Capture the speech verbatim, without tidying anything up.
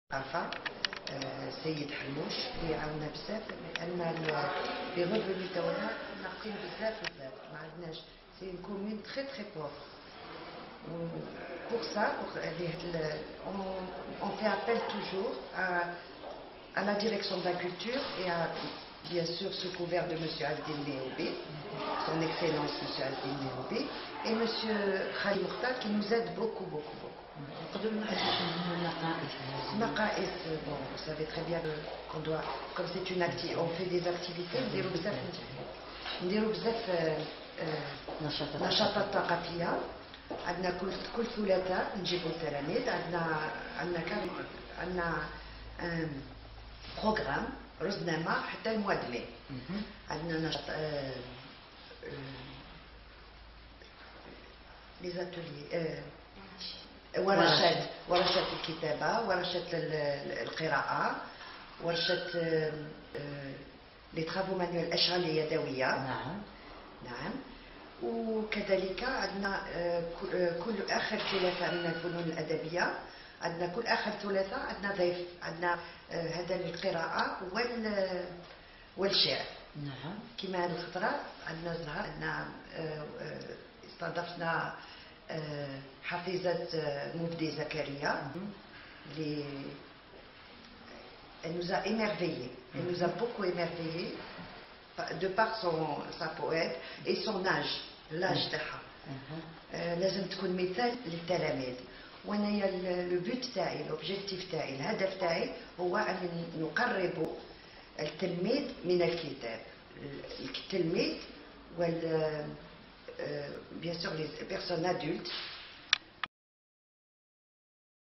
عارفة سيد حلوش اللي عاونا بزاف لان لي ريفوني تاعنا ناقصين بزاف بزاف ما عندناش سي اون كومون تري تري بوفر. Pour ça, pour, on, on fait appel toujours à, à la direction de la culture et à, bien sûr, sous couvert de M. Aldin Léobé, son Excellence M. Aldin Léobé, et M. Khalil Mokhtar qui nous aide beaucoup, beaucoup, beaucoup. Naqaïs, bon, vous savez très bien qu'on doit, comme c'est une activité, on fait des activités, نديرو بزاف نديرو بزاف نشاطات ثقافية. عندنا كل كل ثلاثاء نجيبوا التلاميذ، عندنا عندنا عندنا بروغرام رزنامة حتى الموا دو مي. عندنا نشاط لي زاتولي ورشات ورشات الكتابة، ورشات القراءة، ورشة لي ترافو مانيوال الأشغال اليدوية. نعم نعم. وكذلك عندنا كل آخر ثلاثاء من الفنون الأدبية، عندنا كل آخر ثلاثاء عندنا ضيف، عندنا هذا القراءة وال والشعر. نعم. كما هذه الخطرة عندنا زهر، عندنا استضفنا حفيظة مبدي زكريا اللي elle nous a émerveillés, elle nous a beaucoup émerveillés de par son, sa poète et son âge, l'âge تاعها. لازم تكون مثال للتلاميذ. وانا لو بوت تاعي لوبجيكتيف تاعي الهدف تاعي هو ان نقرب التلميذ من الكتاب. التلميذ وال bien sûr les personnes adultes